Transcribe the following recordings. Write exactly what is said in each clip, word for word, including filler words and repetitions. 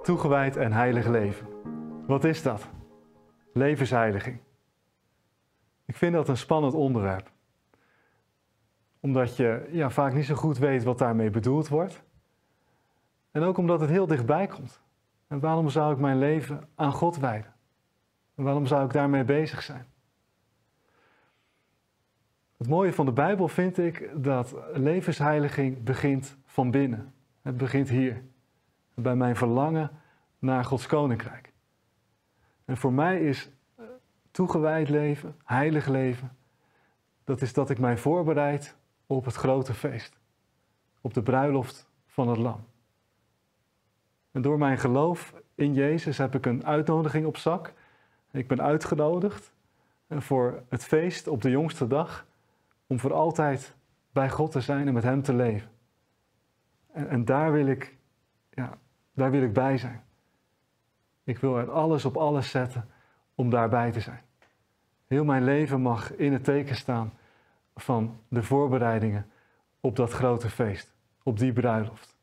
Toegewijd en heilig leven. Wat is dat? Levensheiliging. Ik vind dat een spannend onderwerp. Omdat je ja, vaak niet zo goed weet wat daarmee bedoeld wordt. En ook omdat het heel dichtbij komt. En waarom zou ik mijn leven aan God wijden? En waarom zou ik daarmee bezig zijn? Het mooie van de Bijbel vind ik dat levensheiliging begint van binnen. Het begint hier. Bij mijn verlangen naar Gods koninkrijk. En voor mij is toegewijd leven, heilig leven, dat is dat ik mij voorbereid op het grote feest. Op de bruiloft van het Lam. En door mijn geloof in Jezus heb ik een uitnodiging op zak. Ik ben uitgenodigd voor het feest op de jongste dag, om voor altijd bij God te zijn en met Hem te leven. En, en daar wil ik, ja, daar wil ik bij zijn. Ik wil er alles op alles zetten om daarbij te zijn. Heel mijn leven mag in het teken staan van de voorbereidingen op dat grote feest, op die bruiloft.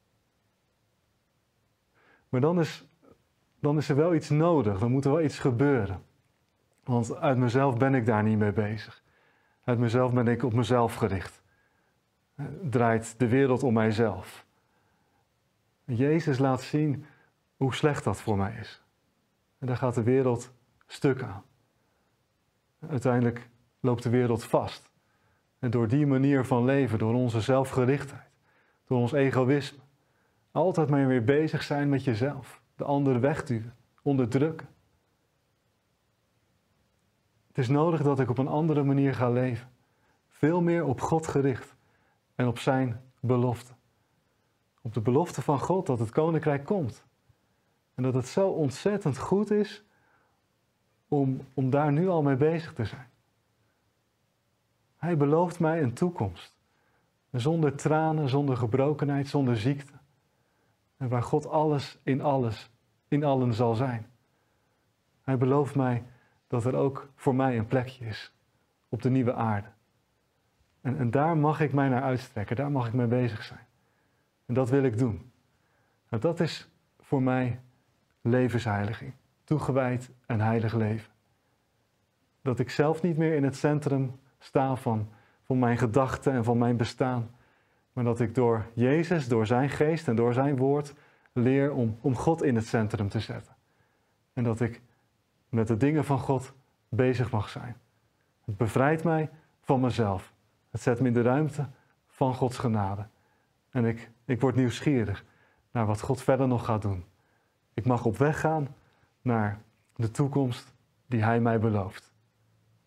Maar dan is, dan is er wel iets nodig, dan moet er wel iets gebeuren. Want uit mezelf ben ik daar niet mee bezig. Uit mezelf ben ik op mezelf gericht. Draait de wereld om mijzelf. Jezus laat zien hoe slecht dat voor mij is. En daar gaat de wereld stuk aan. Uiteindelijk loopt de wereld vast. En door die manier van leven, door onze zelfgerichtheid, door ons egoïsme, altijd maar weer bezig zijn met jezelf, de ander wegduwen, onderdrukken. Het is nodig dat ik op een andere manier ga leven. Veel meer op God gericht en op zijn belofte. Op de belofte van God dat het koninkrijk komt. En dat het zo ontzettend goed is om, om daar nu al mee bezig te zijn. Hij belooft mij een toekomst. Zonder tranen, zonder gebrokenheid, zonder ziekte. En waar God alles in alles, in allen zal zijn. Hij belooft mij dat er ook voor mij een plekje is op de nieuwe aarde. En, en daar mag ik mij naar uitstrekken, daar mag ik mee bezig zijn. En dat wil ik doen. Nou, dat is voor mij levensheiliging. Toegewijd en heilig leven. Dat ik zelf niet meer in het centrum sta van, van mijn gedachten en van mijn bestaan. Maar dat ik door Jezus, door zijn geest en door zijn woord leer om, om God in het centrum te zetten. En dat ik met de dingen van God bezig mag zijn. Het bevrijdt mij van mezelf. Het zet me in de ruimte van Gods genade. En ik, ik word nieuwsgierig naar wat God verder nog gaat doen. Ik mag op weg gaan naar de toekomst die Hij mij belooft.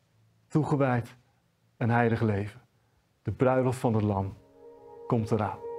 Toegewijd en heilig leven. De bruiloft van het Lam komt eraan.